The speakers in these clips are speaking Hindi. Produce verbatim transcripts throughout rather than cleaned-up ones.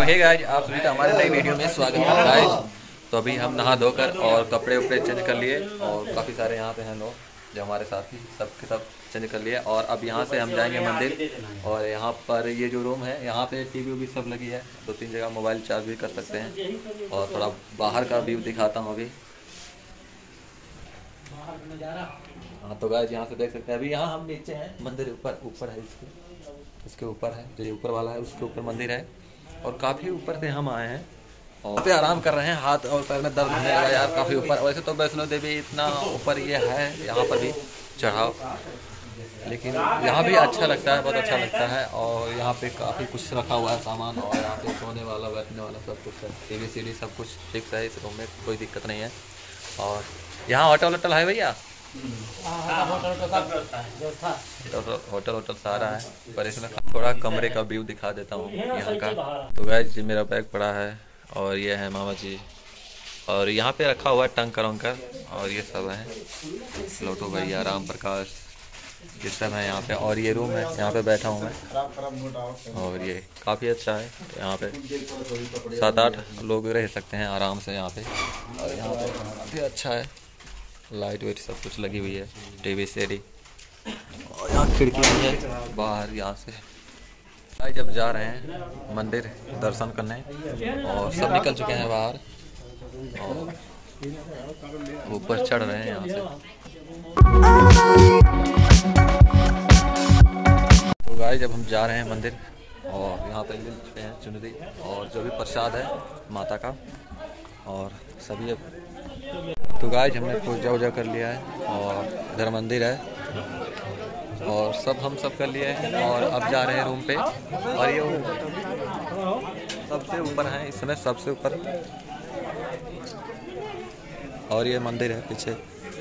हे गाइस, आप सभी का हमारे नई वीडियो में स्वागत है गाइस। तो अभी हम नहा धोकर और कपड़े उपड़े चेंज कर लिए और काफ़ी सारे यहाँ पे हैं लोग जो हमारे साथी सब के सब चेंज कर लिए। और अब यहाँ से हम जाएंगे मंदिर। और यहाँ पर ये जो रूम है यहाँ पे टीवी भी सब लगी है, दो तीन जगह मोबाइल चार्ज भी कर सकते हैं। और थोड़ा बाहर का व्यू दिखाता हूँ अभी। हाँ तो गाइस यहाँ से देख सकते हैं। अभी यहाँ हम नीचे हैं, मंदिर ऊपर ऊपर है, इसके इसके ऊपर है, जो ये ऊपर वाला है उसके ऊपर मंदिर है। और काफ़ी ऊपर से हम आए हैं और यहाँ पे आराम कर रहे हैं। हाथ और पैर में दर्द होने लगा यार काफ़ी ऊपर। वैसे तो वैष्णो देवी इतना ऊपर ये है, यहाँ पर भी चढ़ाव, लेकिन यहाँ भी अच्छा लगता है, बहुत अच्छा लगता है। और यहाँ पे काफ़ी कुछ रखा हुआ है सामान, और यहाँ पे सोने वाला बैठने वाला सब कुछ है, टीवी सीडी सब कुछ फिक्स है इस रूम में, कोई दिक्कत नहीं है। और यहाँ होटल वोटल है भैया, होटल होटल सारा है, पर इसमें थोड़ा कमरे का व्यू दिखा देता हूँ यहाँ का। तो गाइस जी मेरा बैग पड़ा है और ये है मामा जी, और यहाँ पे रखा हुआ है टंकर वंकर और ये सब है। लोटो भैया, राम प्रकाश, ये सब है यहाँ पे। और ये रूम है, यहाँ पे बैठा हूँ मैं। और ये काफ़ी अच्छा है, यहाँ पे सात आठ लोग रह सकते हैं आराम से यहाँ पे। और यहाँ पे काफ़ी अच्छा है, लाइट वेट सब कुछ लगी हुई है, टीवी सीडी। और यहाँ खिड़की भी है बाहर। यहाँ से भाई जब जा रहे हैं मंदिर दर्शन करने, और सब निकल चुके हैं बाहर और ऊपर चढ़ रहे हैं यहाँ से। तो भाई जब हम जा रहे हैं मंदिर, और यहाँ पे मिल चुके हैं चुनरी और जो भी प्रसाद है माता का, और सभी। तो गाइस हमने पूजा वूजा कर लिया है और इधर मंदिर है और सब हम सब कर लिए हैं। और अब जा रहे हैं रूम पे। और ये सबसे ऊपर है इस समय, सबसे ऊपर। और ये मंदिर है पीछे।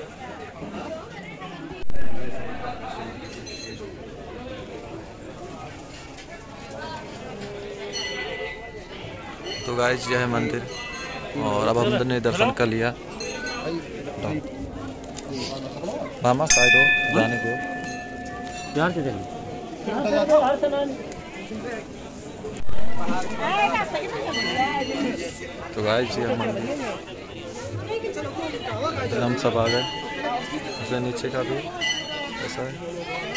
तो गाइस ये है मंदिर, और अब हमने दर्शन कर लिया। मामा साइड हो जाने दो यार के देंगे। तो गाइस ये मंदिर, हम सब आ गए। उसे नीचे का भी ऐसा है।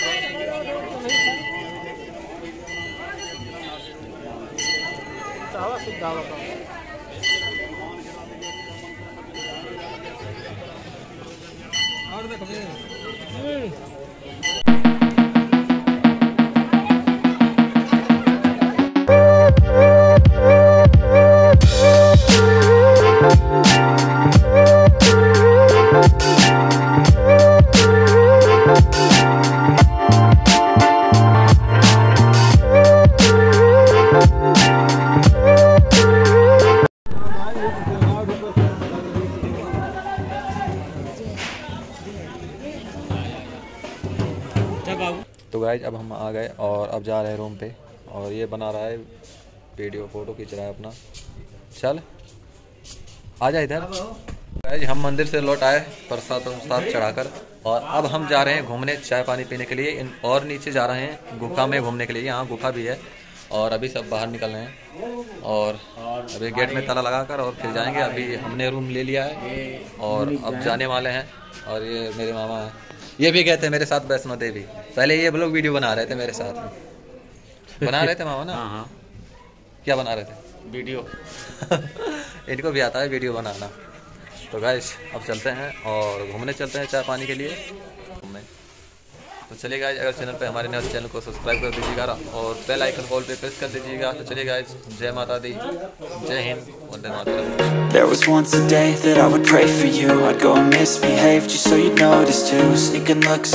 तो गाइज अब हम आ गए और अब जा रहे हैं रूम पे। और ये बना रहा है वीडियो, फोटो खींच रहा है अपना। चल आ जा इधर। गाइज हम मंदिर से लौट आए प्रसाद प्रसाद चढ़ाकर, और अब हम जा रहे हैं घूमने, चाय पानी पीने के लिए। और नीचे जा रहे हैं गुफा में घूमने के लिए, यहाँ गुफा भी है। और अभी सब बाहर निकल रहे हैं और अभी गेट में ताला लगाकर और फिर जाएंगे। अभी हमने रूम ले लिया है और अब जाने वाले हैं। और ये मेरे मामा हैं, ये भी गए थे मेरे साथ वैष्णो देवी। पहले ये लोग वीडियो बना रहे थे मेरे साथ में। बना रहे थे मामा ना? हाँ। क्या बना रहे थे? वीडियो। इनको भी आता है वीडियो बनाना। तो गाइस अब चलते हैं और घूमने चलते हैं चाय पानी के लिए घूमने। तो चलिए गाइस, अगर चैनल पे हमारे नए चैनल को सब्सक्राइब कर दीजिएगा और बेल आइकन कॉल पे प्रेस कर दीजिएगा। तो चलिए गाइस, जय माता दी, जय Hind, Vande Mataram. There was once a day that I would pray for you. I'd go and misbehave just so you'd notice too. Sneaking looks